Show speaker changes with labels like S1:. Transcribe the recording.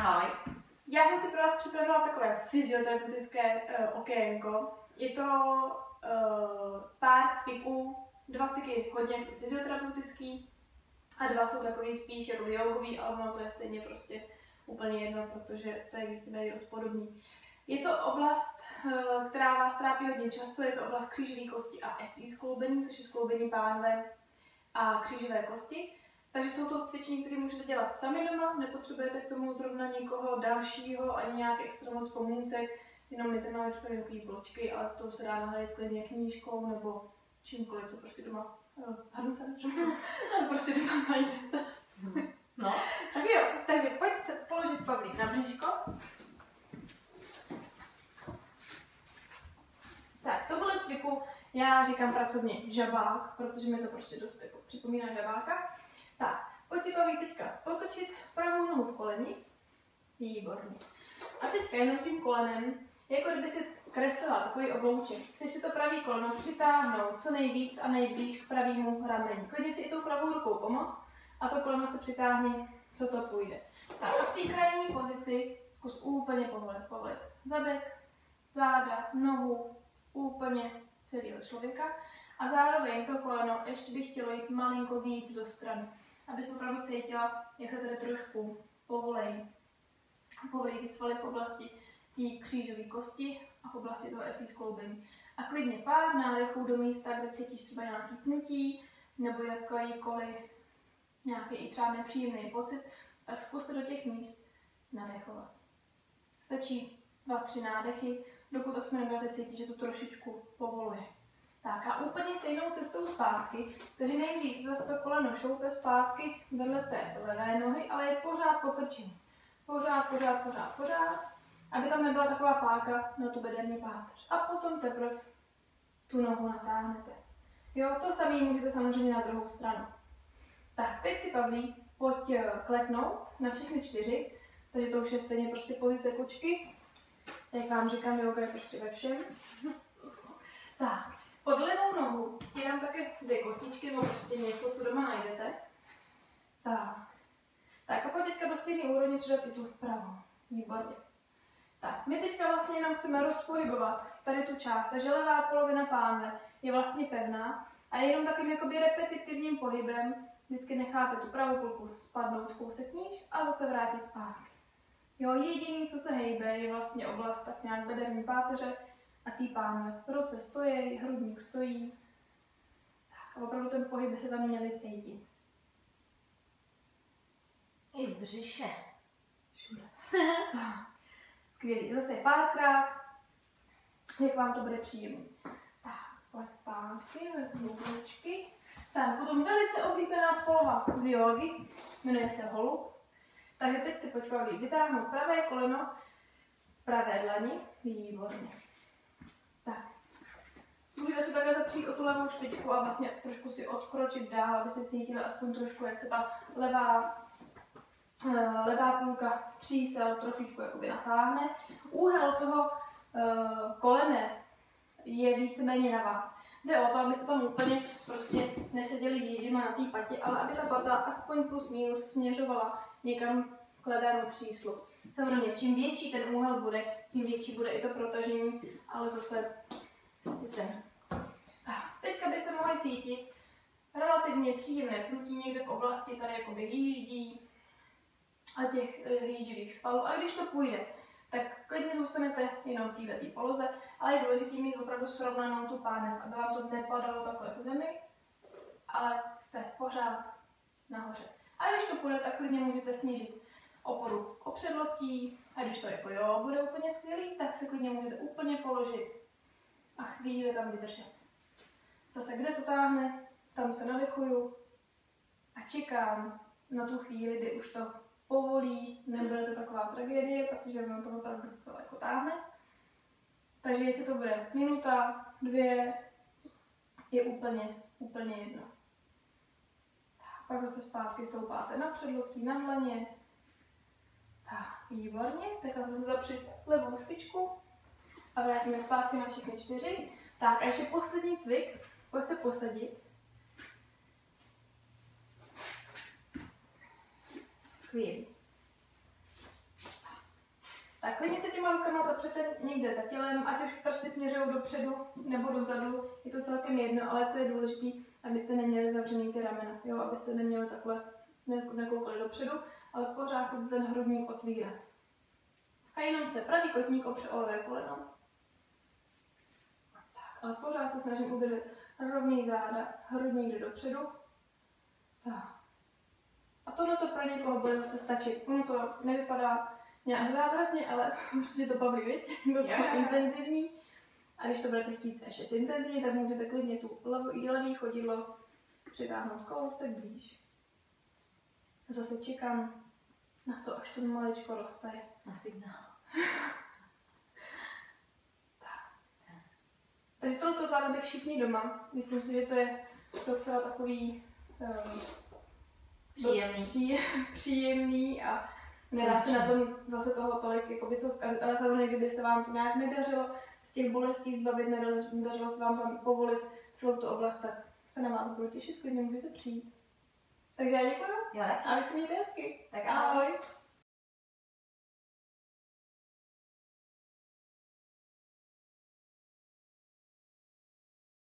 S1: Ahoj.
S2: Já jsem si pro vás připravila takové fyzioterapeutické okénko. Je to pár cviků, 2 cviky hodně fyzioterapeutický a 2 jsou takový spíš jako jogový, ale ono to je stejně prostě úplně jedno, protože to je víceméně dost podobný. Je to oblast, která vás trápí hodně často, je to oblast křížové kosti a SI skloubení, což je skloubení pánve a křížové kosti. Takže jsou to cvičení, které můžete dělat sami doma, nepotřebujete k tomu zrovna někoho dalšího, ani nějak extra moc pomůcek, jenom my tam máme třeba nějaké bločky, ale to se dá nahradit klidně knížkou nebo čímkoliv, co prostě doma, hrncem třeba, co prostě doma najdete.
S1: No.
S2: Tak jo, takže pojď se položit Pavlík na bříško. Tak, tohle cviku já říkám pracovně žabák, protože mi to prostě dost jako připomíná žabáka. Tak, pojď si Pavlík teďka pokrčit pravou nohu v koleni. Výborně. A teďka jenom tím kolenem, jako kdyby si kreslila takový oblouček. Chceš si to pravý koleno přitáhnout co nejvíc a nejblíž k pravému rameni. Klidně si i tou pravou rukou pomoz a to koleno se přitáhni, co to půjde. Tak a v té krajní pozici zkus úplně povolit. Zadek, záda, nohu, úplně celého člověka. A zároveň to koleno ještě bych chtělo jít malinko víc do strany, aby jsem opravdu cítila, jak se tady trošku povolejí ty svaly v oblasti té křížové kosti a v oblasti toho SI skloubení. A klidně pár nádechů do místa, kde cítíš třeba nějaký pnutí nebo jakýkoliv nějaký i třeba nepříjemný pocit, tak zkus se do těch míst nadechovat. Stačí 2-3 nádechy, dokud aspoň nebudete cítit, že to trošičku povoluje. Tak a úplně stejnou cestou zpátky, takže nejdřív zase to koleno šoupe zpátky vedle té levé nohy, ale je pořád pokrčený. Pořád, aby tam nebyla taková páka na tu bederní páteř. A potom teprve tu nohu natáhnete. Jo, to samé můžete samozřejmě na druhou stranu. Tak, teď si Pavlí, pojď kleknout na všechny 4, takže to už je stejně prostě pozice kočky. Jak vám říkám, yoga je prostě ve všem. Tak, pod levou nohu ti dám také 2 kostičky nebo prostě něco, co doma najdete. Tak a pojď teďka do stejné úrovně přidat i tu pravou. Výborně. Tak, my teďka vlastně jenom chceme rozpohybovat tady tu část, takže levá polovina pánve je vlastně pevná a jenom takovým jakoby repetitivním pohybem vždycky necháte tu pravou půlku spadnout kousek níž a zase vrátit zpátky. Jo, jediný, co se hejbe, je vlastně oblast tak nějak bederní páteře a tý pánve. Ruce stojí, hrudník stojí. Tak a opravdu ten pohyb by se tam měli cítit.
S1: I v břiše.
S2: Všude. Skvělý. Zase párkrát, jak vám to bude příjemné. Tak, pojď zpátky, vezmu ručky. Tak, potom velice oblíbená poloha z jógy, jmenuje se holub. Takže teď si pojď Pavlí vytáhnout pravé koleno, pravé dlani, výborně. Tak, můžete se takhle zapřít o tu levou špičku a vlastně trošku si odkročit dál, abyste cítili aspoň trošku, jak se ta levá půlka křísel trošičku jakoby natáhne. Úhel toho kolene je víceméně na vás. Jde o to, abyste tam úplně prostě neseděli jížděma na té patě, ale aby ta pata aspoň plus minus směřovala někam k levému kříslu. Samozřejmě, čím větší ten úhel bude, tím větší bude i to protažení, ale zase s citem. Teďka byste mohli cítit relativně příjemné pnutí někde v oblasti tady jakoby výjíždí a těch výjíždivých svalů. A když to půjde, tak klidně zůstanete jenom v této poloze, ale je důležité mít opravdu srovnanou tu pánev, aby vám to nepadalo takhle k zemi, ale jste pořád nahoře. A když to půjde, tak klidně můžete snížit oporu o předloktí, a když to jako jo, bude úplně skvělý, tak se klidně můžete úplně položit a chvíli tam vydržet. Zase kde to táhne, tam se nadechuju a čekám na tu chvíli, kdy už to povolí, nebude to taková tragédie, protože ono to opravdu docela jako táhne. Takže jestli to bude minuta, 2, je úplně jedno. Tak, pak zase zpátky stoupáte na předloktí, na dlaně. Tak, výborně. Tak zase zapřít levou špičku a vrátíme zpátky na všechny 4. Tak a ještě poslední cvik. Pojď se posadit. Skvělý. Tak klidně se těma rukama zapřete někde za tělem, ať už prsty směřují dopředu nebo dozadu, je to celkem jedno, ale co je důležité, abyste neměli zavřený ty ramena, jo, abyste neměli takhle, nekoukali dopředu, ale pořád chcete ten hrudník otvírat. A jenom se pravý kotník opře o levé koleno. Tak, ale pořád se snažím udržet rovný záda, hrudník jde dopředu. Tak. A tohle to pro někoho bude zase stačit. Ono to nevypadá nějak závratně, ale určitě to baví, viď? Docela intenzivní. A když to budete chtít ještě zintenzivně, tak můžete klidně tu levý chodidlo přitáhnout kousek blíž. A zase čekám na to, až to maličko roztaje.
S1: Na signál.
S2: Takže tohle zvládnete všichni doma. Myslím si, že to je docela takový příjemný a nedá se na tom zase toho tolik jakoby, co zkazit. Ale samozřejmě, kdyby se vám to nějak nedařilo z těch bolestí zbavit, nedařilo se vám tam povolit celou tu oblast, tak se na vás budu těšit, klidně můžete přijít. Takže já děkuji
S1: Jo, tak.
S2: a vy se mějte hezky.
S1: Tak ahoj.